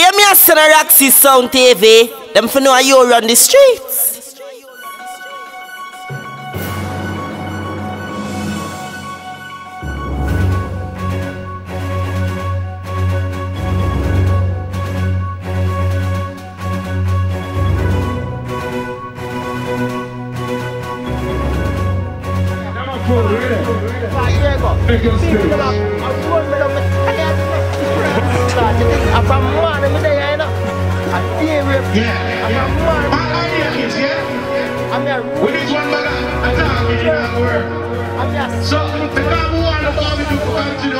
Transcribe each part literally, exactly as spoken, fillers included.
Yeah, me a son of Roxy Sound T V. Them for know how you run the streets. With this one bag of attack, it didn't work. So, the guy who wanted to go with you for continue.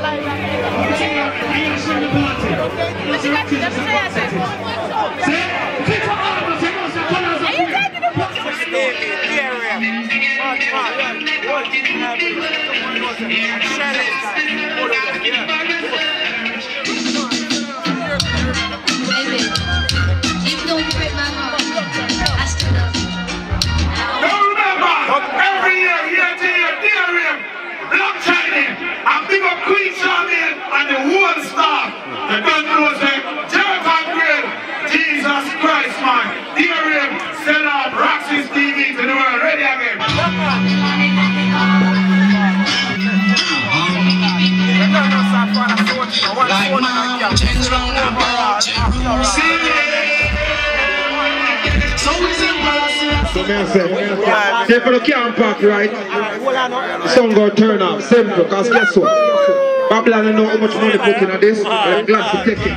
Queen Charmian and the whole staff. The gun knows them. Jericho Grade. Jesus Christ, man. Hear him. Sell out Roxy's T V to the world. Ready again. Like mountains round about so it's impossible. So me I say, say for the camp park, right? The sun go turn off, simple, because guess what? Babylon don't know how much money put into this, but I'm glad to take it.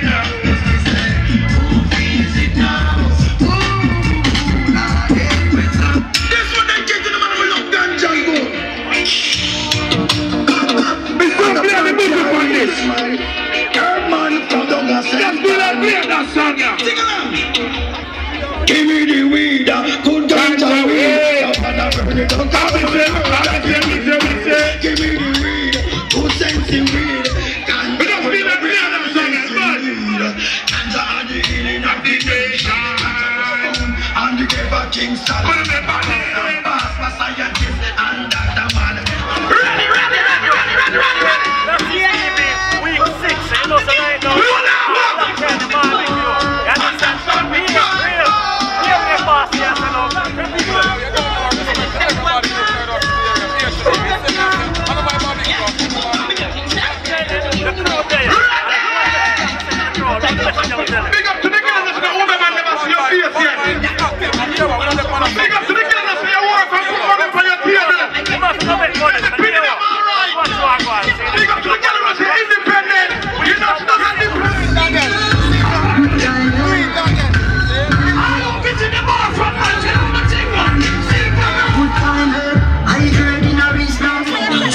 This one they get to the man with love ganja go. Mister Play the music on this. Man from Douglas. Just do that, play that song now. Sing along. Give me the weed, good ganja weed. Give me the weed, good sensey weed. Ganja weed, ganja and the healing of the nation. And the Deva King Solomon, Pass for scientists and Doctor Man. Ready, ready, ready, ready, ready, ready, ready. That's the enemy, week six, you know, so right now. We will not walk. You understand? We are real. We are real boss, yes, I know. Big up to the girls that's got woman man never see your face yet. Big up to the girls that's your work and put money for your table. Big up, alright. Big up to the girls that's independent. You know she doesn't independent. I don't get in the bar from my channel. Good time, I heard in a restart.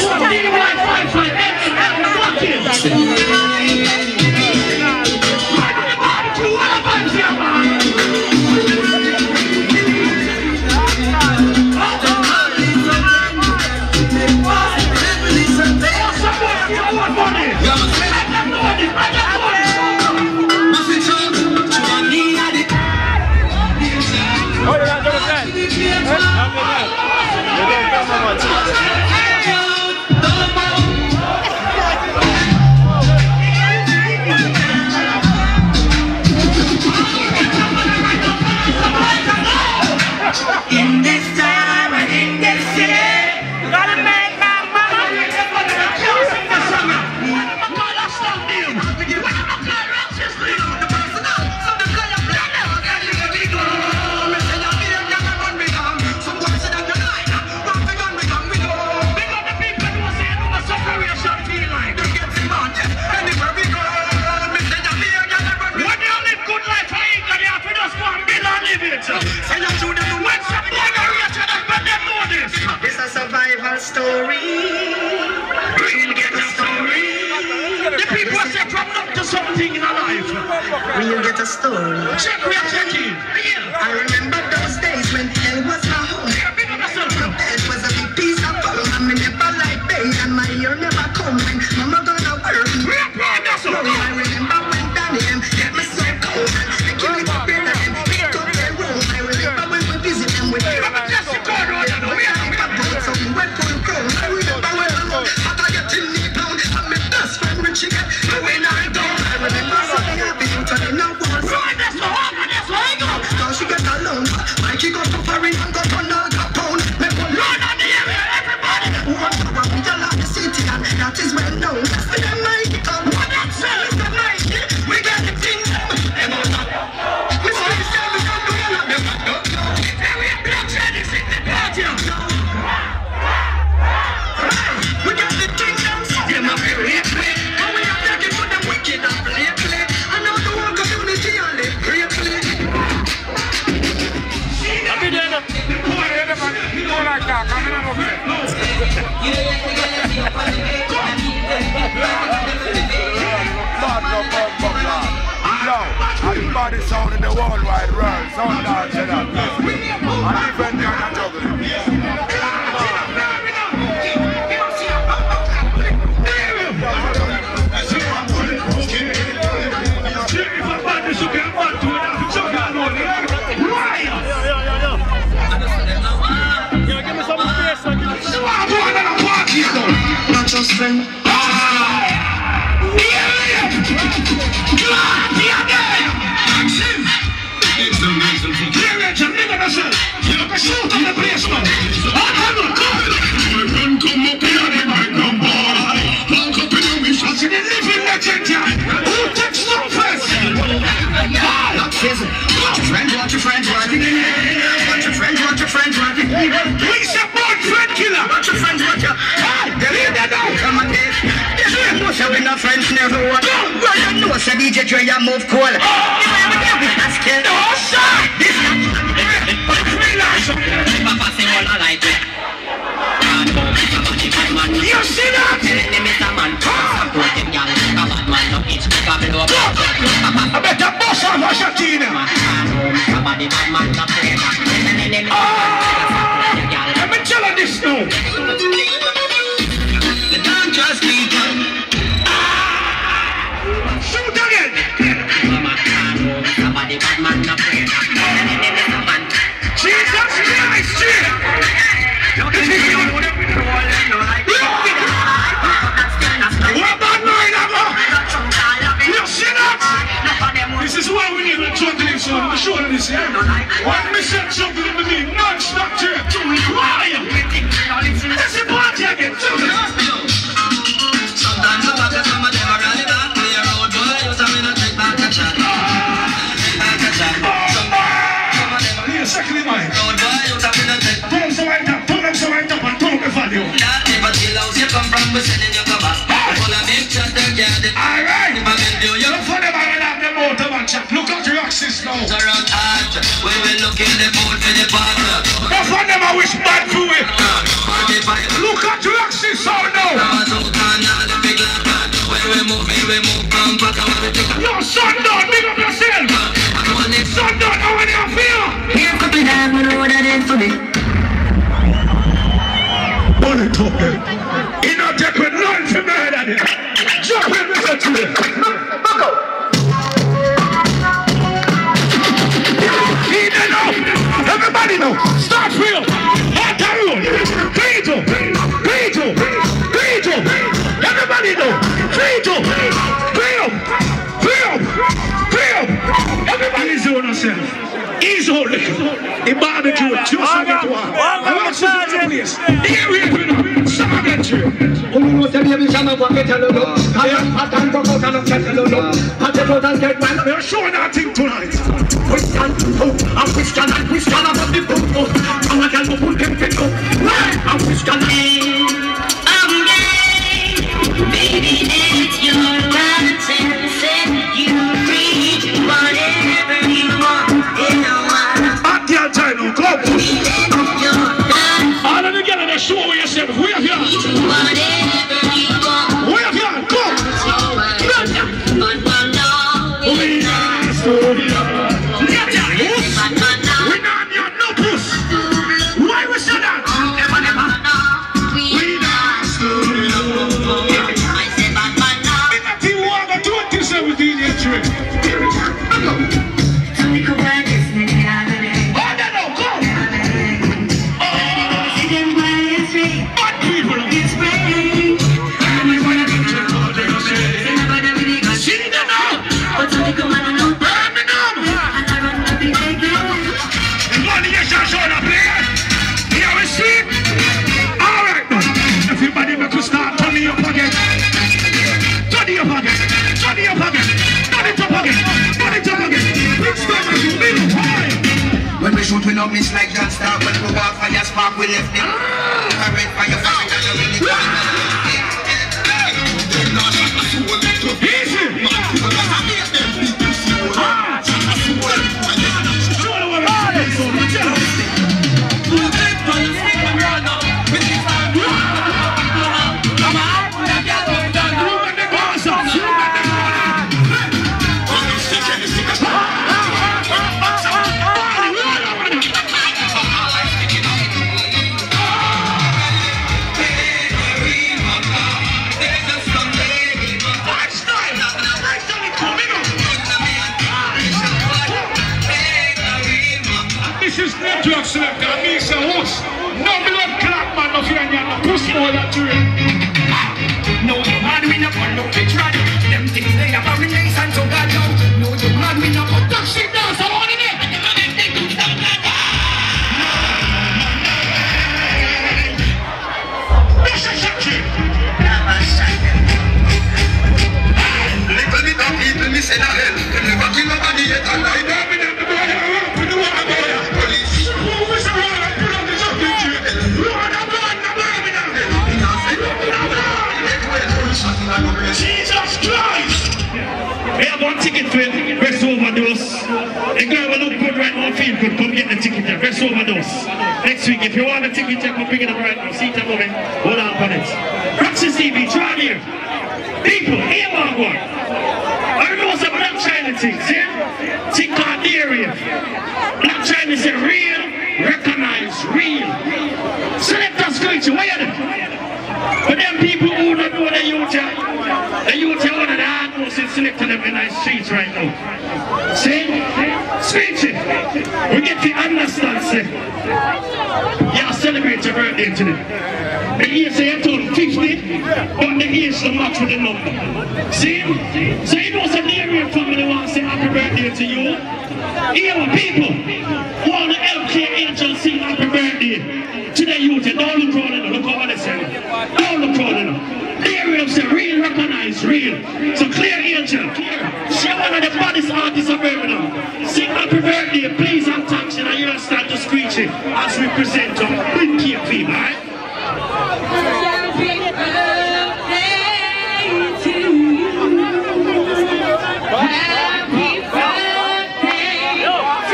In this time and in this city, gotta make my money. It's a survival story. We'll get a story. The people are set from up to something in our life. We'll get a story. Check, we are checking. I remember those days when hell was my home. It was a big piece of fun. I never like pain and my ear never come. Mama gonna work. I remember when Danny get me so cold. They give me the bread and pick up their room. I remember when we visit them with you. I remember when I get in the pound. I'm my best friend when she get when I down. I remember something happened. body sound in the worldwide world. Sound dance and that. A different kind of juggling. Not just friend. Friend, watch your friends working. Watch your friends, watch your friends working. We support friend killer. Watch your friends, watch your. They leave that down. Come on, Dave. You know, so we no friends never work. Well, you know, so D J Dre, you move cool. That's kill. No, sir. This is not freelance. Papa say all I like it. You see that? I bet that boss on Argentina. Let me tell you this now. Don't just leave them. Shoot again. Jesus Christ, this is why we need a juggling song. I'm showing this here. When we said juggling with me, non-stop here. Why? Let's see party again. Sometimes I want to come and never rally that. Play a road boy, you tell me not take back a chat. Back a chat. Here, secondly, mine. Road boy, you tell me not take. Put them so right up, put them so right up and put them for you. That never tell us you come from, we're sending you come back. Full of big chat, they're getting. All right. Look for them and have them out of a chat. Look at Roxy's now. Around art, we will look in the boat for the partner. Look for them and wish bad for it. Look at Roxy's sound now. Yo, Sundown, big up yourself. Sundown, how many of you? Here, copy that, we know what that is for me. Pull it up there. He not take with none for murder there. Jump in, listen to it. Back up. He didn't know. Everybody know. Start real. Hot road. Beetle. Beetle. Beetle. Everybody know. Beetle. Bill. Bill. Bill. Everybody's doing herself. He's holding. He barbecue. Just to get one. I want to see the place. Here we go. Sergeant. Uno se viene llama porque te lo doy. Hay patán por cosa no te lo doy. Pate todas que cuando we're showing our thing tonight. Christian, oh, I'm Christian and Christian about the book. I'm a girl who put them fit up. I'm Christian. I'm gay. Baby, it's your right and set you free. Whatever you want, you know what. At the time, come. All of the girls in the show where yourself. Where have you? Whatever you want. Where have you? Come. We are studio. We not need no puss. Why we say that? We are studio. I say bad man now. In that team one got twenty-seven D J Dre. So we could wear this nigga out of there. Oh, no, no, go. Oh. See them wear it straight. Bad people. It's great. See them now. But so they come and know. Birmingham. And I run the big again. And one of you shall show the player. Here we see. All right, man. Everybody make us start turning your pocket. Turn your pocket. Turn your pocket. Turn it up again. Turn it up again. Let's start as you feel high. When we shoot, we don't miss like John Stark. When we walk fire spark, we left them. I red fire, fire, and I really got it. Easy. Ah! select and me say host. No blood clot man, no fear no push more than three. No, you mad me no put no picture on it. Them things they have abomination so God know. No, you mad me no put that shit down so on in it. And them them they do something like that. This is shit. Little bit of people me say that hell. Them never kill nobody yet and I don't be them to go there. We do what I go there. Police. Who is the one that put up the something to you? Lord of God, no burning down there. Jesus Christ! We have one ticket for it, Rest Overdose. The girl will look good right now, feel good, come get the ticket there, Rest Overdose. Next week, if you want the ticket there, come pick it up right now. See it moving, hold on for it. Roxy T V, try here. People, here one one. I know some Black China things, yeah? Think on the area. Black China say real, recognize, real. Selector Screechy, where are they? But them people who don't know the youth, the youth are one of the hard most selecting them in the streets right now. See? Screechy, we get to understand, say, you celebrate your birthday today. The year say you turn fifty, but the age don't match with the number. See? So you know some Nigerian family wants to say happy birthday to you. Here people who want to help their angel sing happy birthday to the youth. Don't look around them, look over the center. Don't look around them. Nigerian say real, recognize real. So clear angel. She one of the baddest artists of Birmingham. Sing happy birthday, please and thanks, and you'll start to screech it as we present them with K P, right? Happy birthday to you. Happy birthday to you.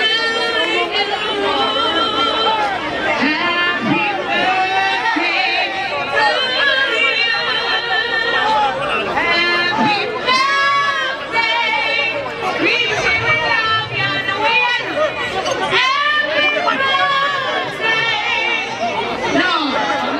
Happy birthday to you. Happy birthday. We wish you love you and win. Happy birthday. No.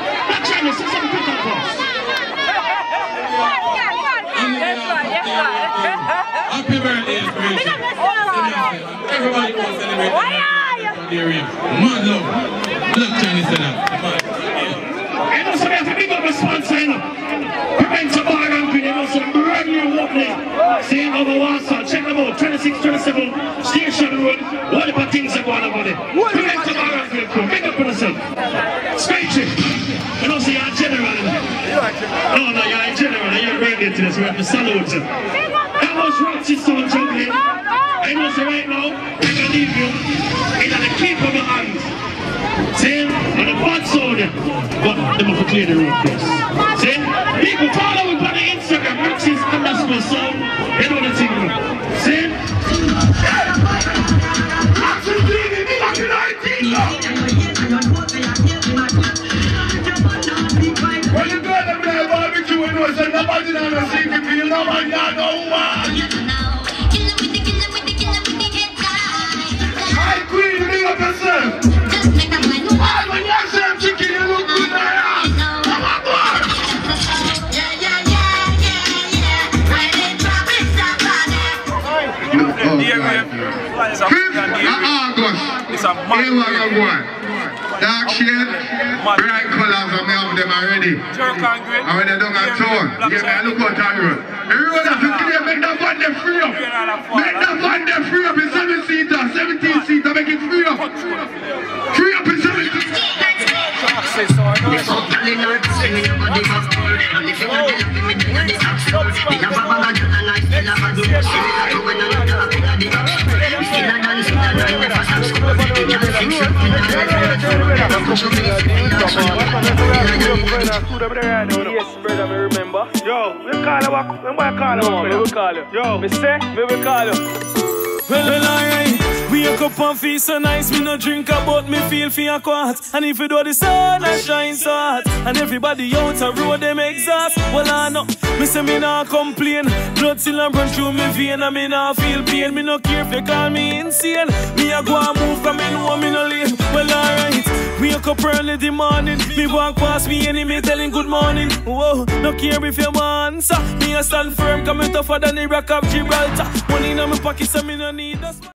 Happy birthday, everybody go celebrate. Mad love. Black Chinese dinner. You know, so we have to big up a sponsor, you know. Prevent some bar and you know, some brand new opening. Saying over Warsaw, check them out, twenty-six twenty-seven Station Road. What about things are going on about it? Prevent some bar and crew, big up on yourself. Scratch it. You know, so you're a general. No, no, you're a general, you're a birthday to this, we have to salute you. That was Roxy Stone juggling. I know, so right now, we're going to leave you in the keep of your hands. See? On the bad side, but they must clear the road first. See? People follow me on the Instagram, Roxy's underscore sound. You know the thing, see? Roxy T V, me like an nineteen, When you go to the barbecue and you say nobody knows the secret, you know what you know what. Hi Queen, big up yourself. Why when you have some chicken, you look good in the house. Come on, boy. Yeah, yeah, yeah, yeah, yeah. I didn't promise somebody. It's a man. Dark shade, bright colors, and we have them already. And when they don't have tone, yeah, man, look what I road. The road has to clear, make the van them free up. Make the van them free up in seven seater, seventeen seater, make it free up. Free up in seventeen seater. Yes, brother, me remember. Yo, we call you, what? When we call you? No, me will call you. Yo, me say, me will call you. Well, well, alright. Wake up and feel so nice. Me no drink about me feel for your quart. And if you do the sun, I shine so hot. And everybody out the road, them exhaust. Well, I know. Me say me not complain. Blood still a run through me vein. And me not feel pain. Me no care if you call me insane. Me a go and move cause me know me no lame. Well, alright. Wake up early the morning. Me walk past me enemy telling good morning. Whoa, no care if you want, sir. Me a stand firm cause me tougher than the Rock of Gibraltar. Money in my pocket so me no need us.